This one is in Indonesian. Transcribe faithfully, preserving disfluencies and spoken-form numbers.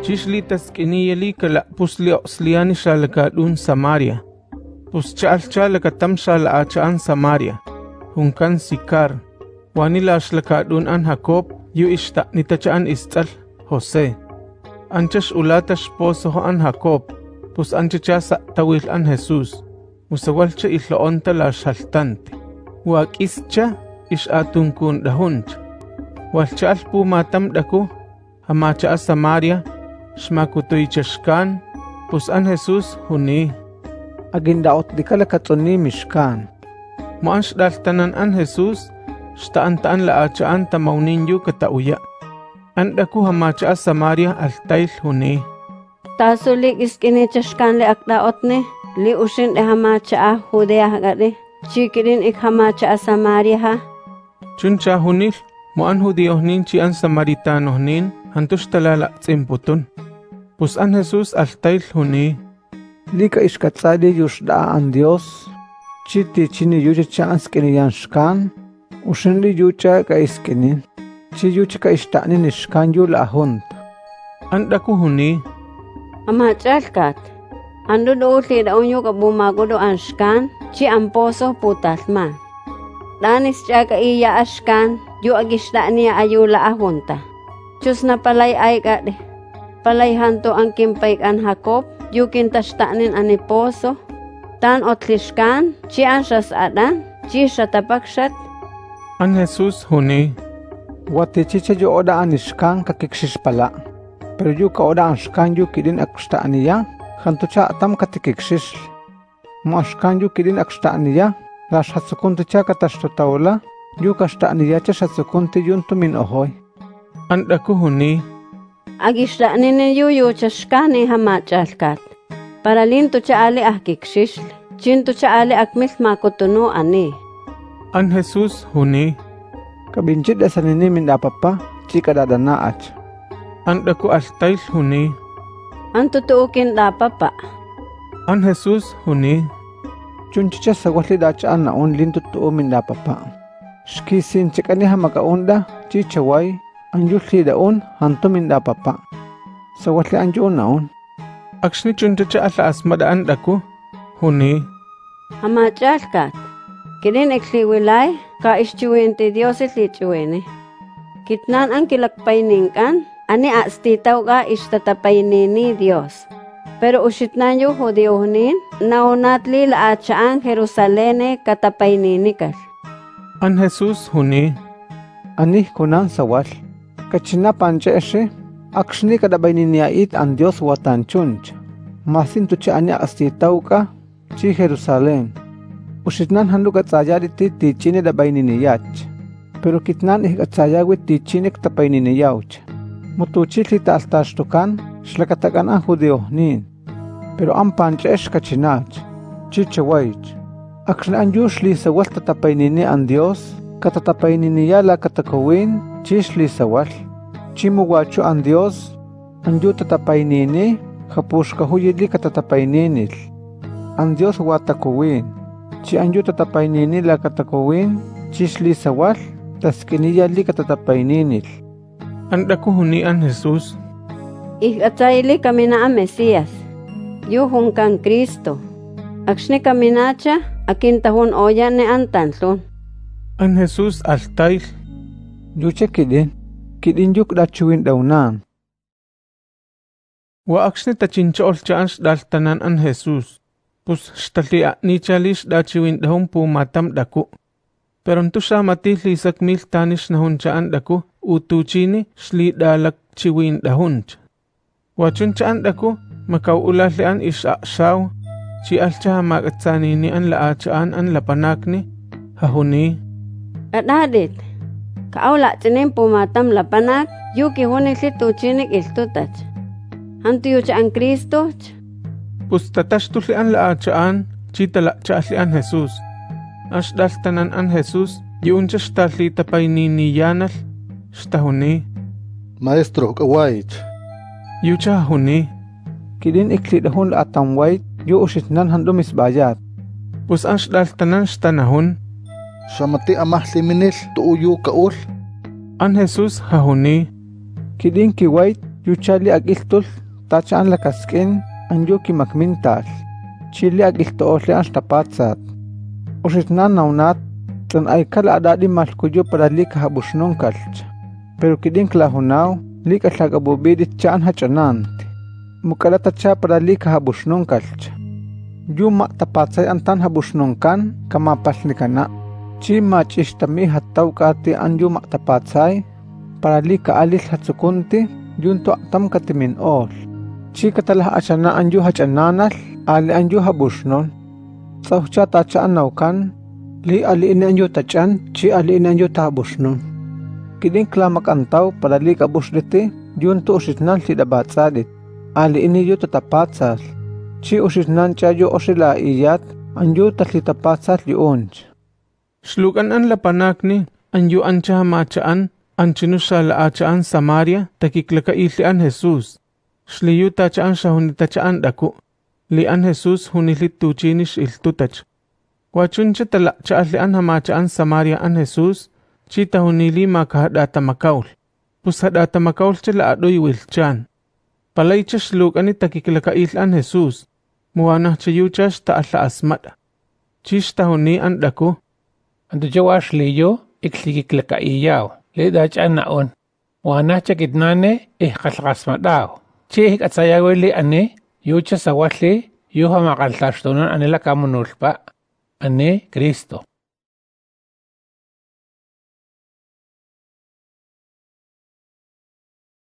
Chishli taskiniyali kala pusli oxliani shalakadun Samaria. Pus chal chalakatam shalachaan Samaria. Hunkan Sikar. Wanila shalakadun an Jacob yu ishta nitachaan istal Jose. Anchas ulatash poso an Jacob. Pus anchachasa tawil an Jesus. Musawalcha isloonta la shaltante. Wak ischa ish atunkun dahunch. Walcha alpu matam daku. Hamacha Samaria. Shmakutoy chashkan, pus an Jesus huni. Agindaot di kalakatsoni mishkan. Moan shdaltanan an Jesus, shtaan taan laachaan tamauninyu katauya. Andaku hamacha Samaria altail huni. Tasulik iskini chashkan le akdaot ne, li ushin e hamacha Judea hagade, chikirin ik hamacha Samaria ha. Chuncha hunil, moan Judiohnin chi an Samaritanohnin, hantush talala tsimputun. Pus an Jesus altail huni. Lika iskatsadi yushda an Dios. Chiti chini yucha cha anskini yanshkan. Ushinli yucha ka iskinin. Chi yucha ka ishtanin ishkan yu la hunt. Andaku huni. Amachalkat. Ando do uti da unyo ka bumagodo anshkan. Chi amposo putalman. Danis cha ka iya ashkan. Yu agishda niya ayu la ahunta. Chus na palay ay ka de. Palayhanto ang kimpaik an Jacob, yukin tashtanin an iposo, tan otlishkan, chi an shas adan, chi shatapakshat. An Jesus huni. Wati chicha yu oda an ishkan kakikshish pala. Pero yu ka oda an shkan yu kidin akshta aniya, hantucha atam katikikshish. Mo ashkan yu kidin akshta aniya, la shatsukunti cha katashtotaula, yu kashta aniya cha shatsukunti yun tumin ohoy. Andaku huni. Agishda nene yuyu chashkani hamachalkat. Para linto cha ali ahkikshish, chinto cha ali akmil makutuno ani. An Jesus huni. Kabinchit da sanini min dapapa, chika dadanaach. Andaku altail huni. An tutuukin dapapa. An Jesus huni. Chunchicha sagwali dacha an naun linto tuo min dapapa. Shkisin chikani hamakaunda, chichawai. Anjuli daun hantumin dapapa. Sawatli anju naun. Akshni chuntacha ala asmada andaku huni. Hamachalkat. Kinin ekliwilay ka ishchuwente Dios itlichuwene. Kitnan ang kilakpaininkan ani astitaw ka istatapayini Dios. Pero usitnan yu Judiohnin naunatli laachaan Jerusalene katapayninikal. An Jesus huni. Ani kunan sawal. Kachina pancha eshe, akshni kadabayni niyait an Dios watan chunch. Masin tucha anya astitaw ka, chi Jerusalem. Usitnan handu katsayariti tichine dabayni niyach. Pero kitnan ik katsayawit tichinik tapayni niyawch. Mutuchili taaltashtukan, shlakatakan an Judiohnin. Pero an pancha esh kachinach, chi chawaych. Akshni an yushli sawal tatapayni ni an Dios, katatapayni niya la katakawin, chishli sawal. Chimuwacho an Dios, anju tatapaynini, hapushka huyidli katatapayninil. An Dios watakuwin, chi anju tatapaynini la katakuwin, chishli sawal, taskiniya li katatapayninil. Andaku huni an Jesus. Ikatsayli kami na ang Mesías, yuhong kang Kristo. Akshni kami nacha, akintahon oya ni antantlon. An Jesus altail. Yuche kidin, kidin yuk dachuin daunan. Wa akshni tachinchool chaans daltanan an Jesus. Pus shtalia ni chalish dachuin dahong pumatam daku. Pero nto siya matili sakmil tanis na hunchaan daku, utuchini shli dalak chiwin dahunch. Wachun chaan daku, makauulalian isaksaw, si alcha magatsanini an laachaan an lapanakni, hahuni. At hadit, kaula chinin pumatam lapanak, yuki hunili tuchinik iltutach. Hantu yucha ang Kristo. Pus tatashtuli an laachaan, chitala chaali an Jesus. Ashdaltanan an Jesus, yun siya shtali tapay niniyanal, shtahuni. Maestro, kawait. Yucha huni. Kidin iklidahun atang wait, yu usitnan handumis bayat. Pus ashdaltanan shtanahun. Samati amah liminil tuuyu kaul. An Jesus hahuni. Kidin ki wait, Yuchali agiltul tachaan lakaskin anyu kimakmintal. Chili agiltoole an tapatzat. Ushitnan naunat tlan aikal adadi malkuyo para lika habushnonkalch. Pero kidin klahunao lika tlagabubidit chaan hachanant. Mukalata cha para lika habushnonkalch. Yu ma tapatzay antan habushnonkan kamapalnikana. Chi machishtami hattawkati an yu ma tapatzay para lika alil hatsukunti yunto atam katimin ol. Chi katalah achana an yu hachananal ali an yu habushnon. Tsawcha tachaan naukan li ali in an yu tachan chi ali in an yu tahabushnon. Kidin klamak antaw para lika bushditi yunto ushitnan lidabatsadit. Ali ini yu tatapatzal. Chi ushitnan cha yu oshila iyat an yu tatlitapatzal yuunch. Shlukan an lapanakni an yu ancha machaan an chinusha la achaan Samaria takiklaka ili an Jesus. Shliyu tachaan shahuni tachaan daku. Li an Jesus hunilit tuchinish iltutach. Wachuncha tala chaali an hamachaan Samaria an Jesus chita hunili makahadata makaul. Pushadata makaul chala adoy wilchan. Palaycha shlukani takiklaka ili an Jesus. Muwanah chayuchash taala asmada. Chishta huni an daku. Anto jawash liyo iklikiklaka iyaw. Lidach an naon. Muwanah chakitnane ihkalkasmadaw. Chihik at sayawili ane yucha sawatli yuha makaltashtonan anila kamunulpa ane Kristo.